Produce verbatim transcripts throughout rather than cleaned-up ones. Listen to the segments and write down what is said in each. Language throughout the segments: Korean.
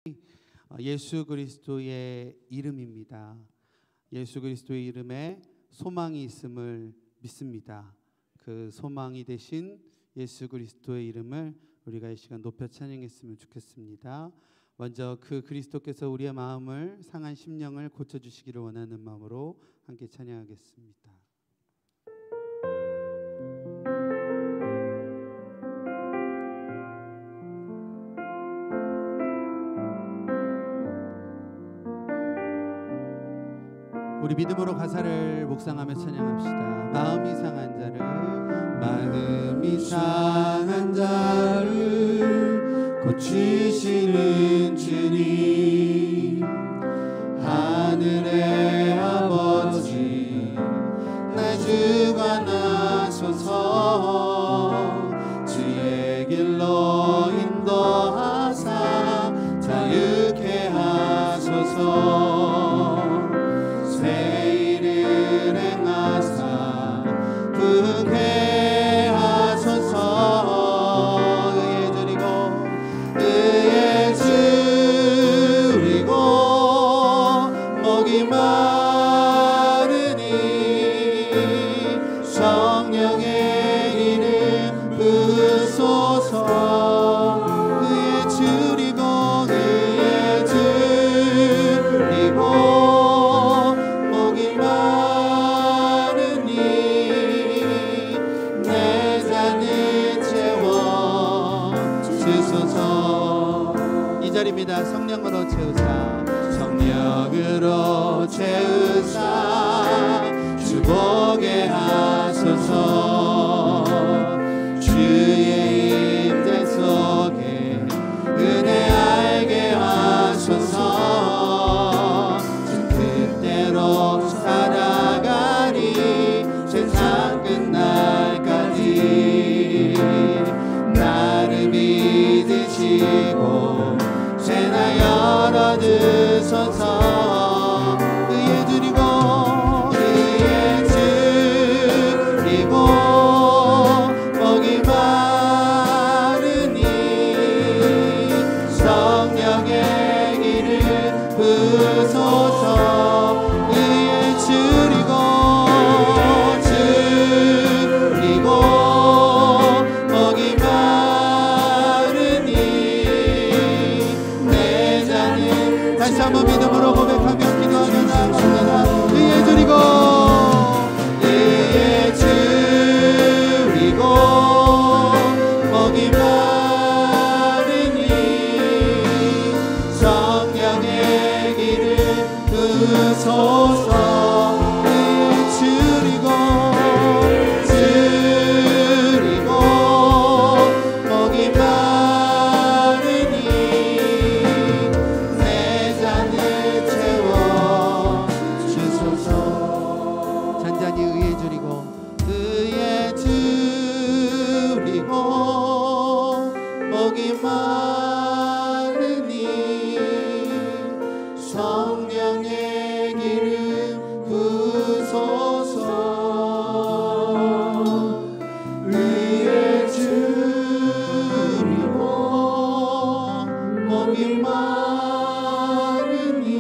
예수 그리스도의 이름입니다. 예수 그리스도의 이름에 소망이 있음을 믿습니다. 그 소망이 되신 예수 그리스도의 이름을 우리가 이 시간 높여 찬양했으면 좋겠습니다. 먼저 그 그리스도께서 우리의 마음을 상한 심령을 고쳐주시기를 원하는 마음으로 함께 찬양하겠습니다. 우리 믿음으로 가사를 묵상하며 찬양합시다. 마음이 상한 자를 마음이 상한 자를 고치시는 주님, 하늘의 아버지 내 주가 나소서. 주의 길로 인도하사 자유케 하소서. 새 일을 행하사 부흥케 하소서. 의에 드리고 의에 드리고 목이 마르니 성령의 이름 부으소서. 의에 드리고 의에 드리고 이 자리입니다. 성령으로 채우사 성령으로 채우사 주보게 하소서. 주의 임재 속에 은혜 알게 하소서. 주 뜻대로 살아가리 세상 끝날까지. 나를 믿으시고 새나 열어드소서. 의에 드리고 의에 드리고 목이 마르니 성령의 길을 부으소서. 의에 드리고 드리고 목이 다시 한번 믿음으로 고백하며 기도하며 나아갑니다. 의에 드리고 의에 드리고 목이 마르니 성령의 길을 부으소서. 의에 드리고 드리고 목이 마르니 잔잔히 의에 드리고 의에 드리고 목이 마르니 성령의 기름 부으소서. 의에 드리고 목이 마르니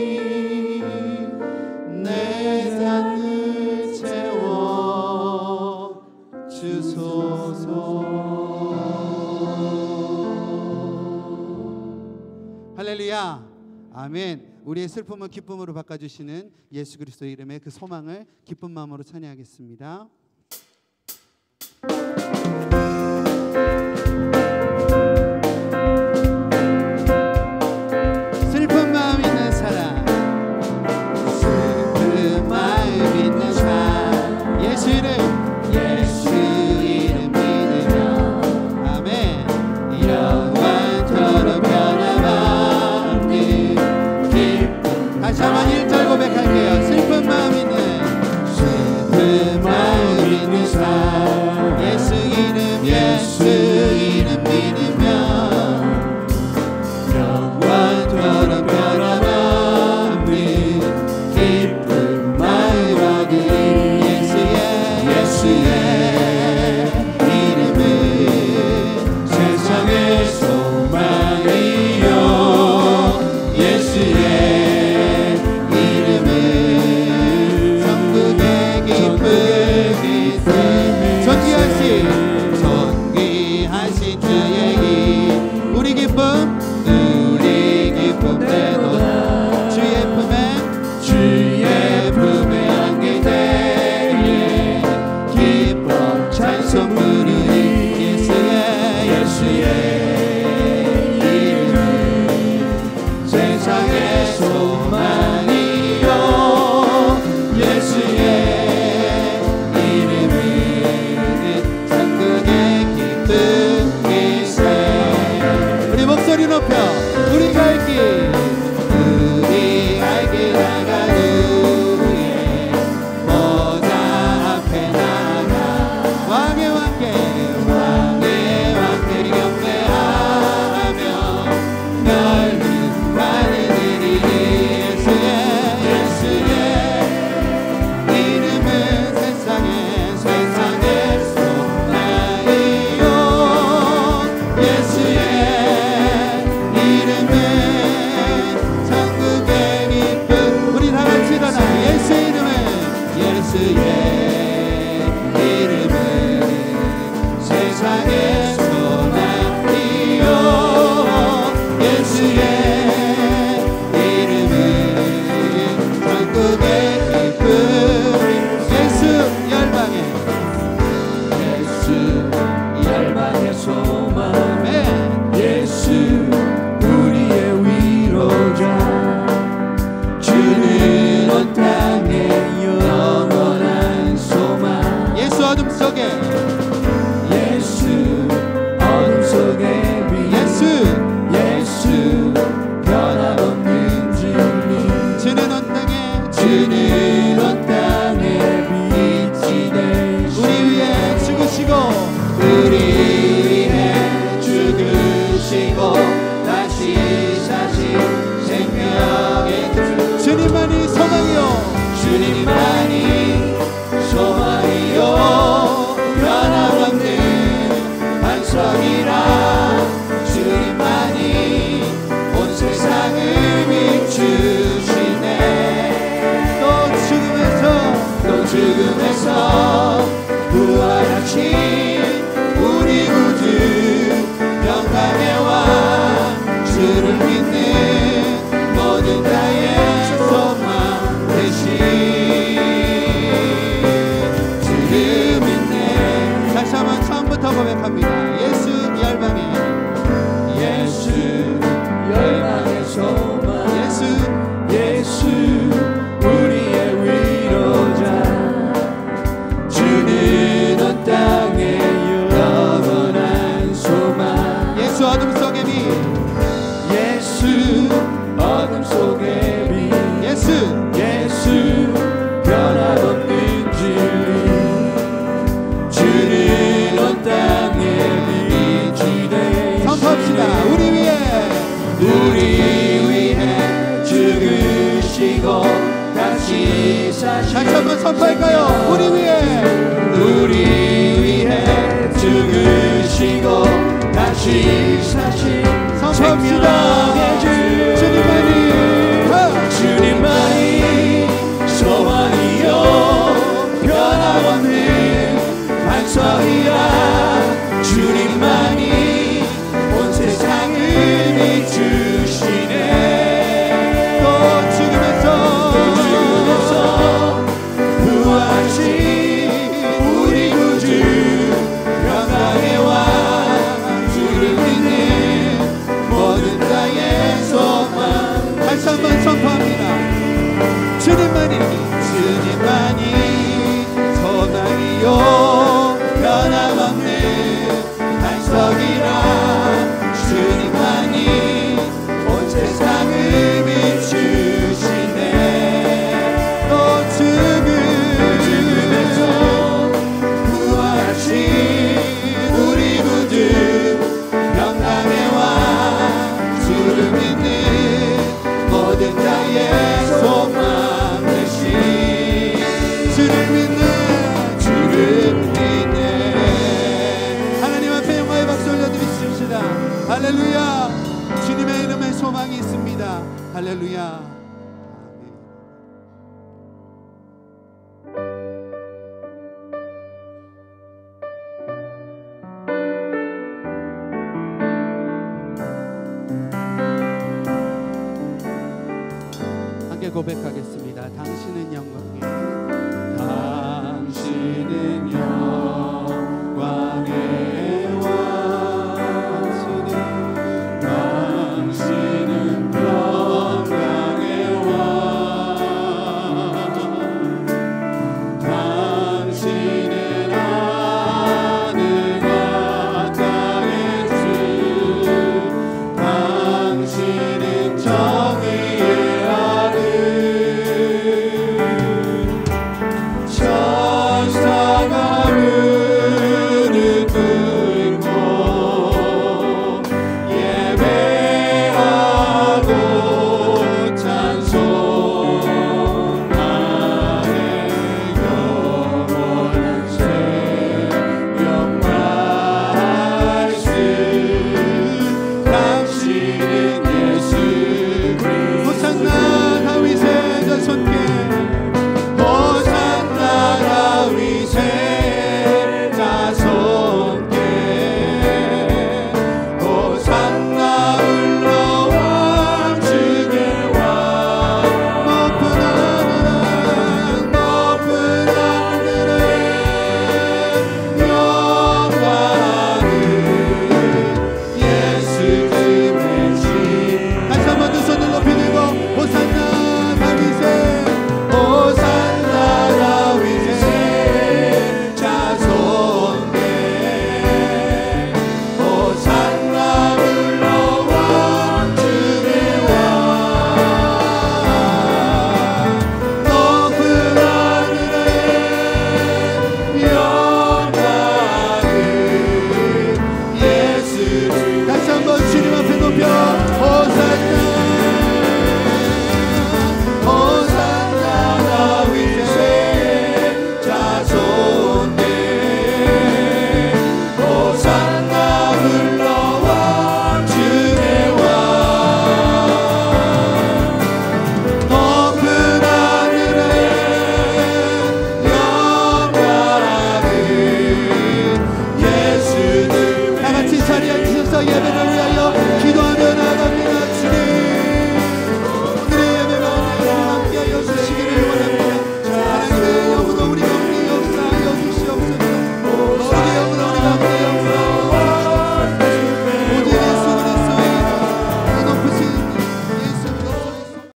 내 잔을 채워 주소서. 할렐루야 아멘. 우리의 슬픔을 기쁨으로 바꿔주시는 예수 그리스도의 이름에 그 소망을 기쁜 마음으로 찬양하겠습니다. 슬픈 마음 있는 사람, 슬픈 마음 있는 사람 예수 이름 예수 이름 믿으며 아멘. 영원토록 변함없는 기쁨. 다시 한번 일 절 고백할게요. 슬픈 마음 있는 슬픈 마음 있는 사람 예수 이름 이름에 천국의 기쁨. 우리 다 같이 일어나 예수 이름에 예수의 이름은 세상의 소망이요 예수의 이름은 천국의 기쁨. 예수 열방의 예수 열방의 소망. 네. 예수 우리의 위로자. 주는 온 땅에 영원한 소망. 예수 어둠 속에 예수 어둠 속에 빛. 예수 예수 변함없는 진리. 주는 온 땅에 주는 온 땅에 빛이 되시고 우리 위해 죽으시고 우리 위해 죽으시고 다시 사신 생명의 주. 주님만이 소망이요 주님만이 소망이요 변함없는 반석이라. 주님만이 온 세상을 비추시네. 또 죽음에서 또 죽음에서 부활하신 우리 구주 영광의 왕. 주를 믿는 모든 자의 소망 되신 주를 믿네. 다시 한번 처음부터 고백합니다. 예수 열방의 예수 열방의 소망. 예수 예수 우리의 위로자. 주는 온 땅에 영원한 소망. 예수 어둠 속의 빛. 예수 어둠 속의 빛. 예수 예수 변함없는 진리. 주는 온 땅에 빛이 되시네. 선포합시다. 우리 위해 우리 위해 죽으시고 다시 사신. 다시 한번 선포할까요? 우리 위해 우리 위해 죽으시고 다시 사신 선포합시다. 주님만이 주님만이 소망이요 변함없는 반석이라. 주님만이 온 세상을 비추시네. 또 죽음에서 또 죽음에서 부활하신 우리 구주 영광의 왕. 주를 믿는 모든 자의 소망. 다시 한번 선포합니다. 주님만이 주님만이 소망이요 변함없는 반석이라. 주님만이 온 세상을 비추시네. 또 죽음 죽음에서 부활하신 우리 구주 영광의 왕. 주를 믿는 모든 자의 소망 되신 주를 믿네. 주를 믿네. 하나님 앞에 영광의 박수 올려드리십시다. 할렐루야. 주님의 이름에 소망이 있습니다. 할렐루야. 함께 고백하겠습니다. 당신은 영광의 당신은 영광의 왕. 당신은 당신은 평강의 왕. 당신은 하늘과 땅의 주. 당신은 저